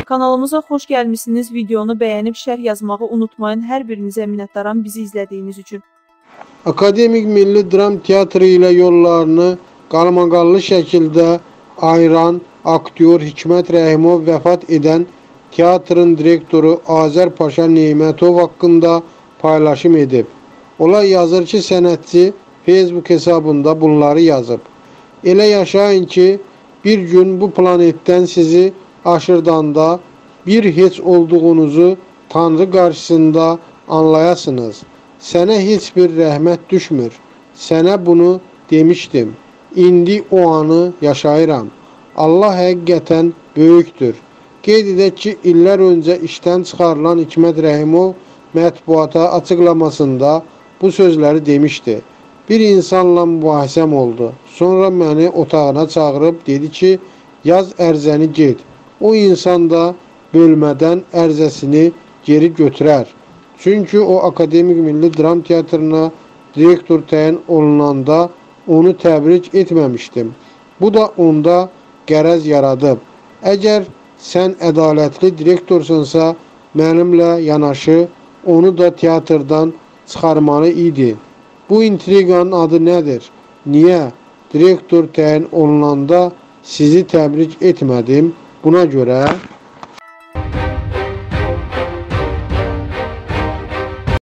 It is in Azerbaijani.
Kanalımıza xoş gəlmişsiniz. Videonu bəyənib şərh yazmağı unutmayın. Hər birinizə minnətdaram bizi izlədiyiniz üçün. Akademik Milli Dram Teatrı ilə yollarını qalmaqallı şəkildə ayıran aktyor Hikmət Rəhimov vəfat edən teatrın direktoru Azər Paşa Nemətov haqqında paylaşım edib. Ola yazır ki, sənətçi Facebook hesabında bunları yazıb. Elə yaşayın ki, bir gün bu planetdən sizi aşırdanda bir heç olduğunuzu Tanrı qarşısında anlayasınız. Sənə heç bir rəhmət düşmür. Sənə bunu demişdim. İndi o anı yaşayıram. Allah həqiqətən böyükdür. Qeyd edək ki, illər öncə işdən çıxarılan Hikmət Rəhimov mətbuata açıqlamasında bu sözləri demişdi. Bir insanla mübahisəm oldu. Sonra məni otağına çağırıb dedi ki, yaz ərzəni get. O insan da bölmədən ərzəsini geri götürər. Çünki o Akademik Milli Dram Teatrına direktor təyin olunanda onu təbrik etməmişdim. Bu da onda qərəz yaradıb. Əgər sən ədalətli direktorsunsa, mənimlə yanaşı onu da teatrdan çıxarmalı idi. Bu intriqanın adı nədir? Niyə direktor təyin olunanda sizi təbrik etmədim? Buna görə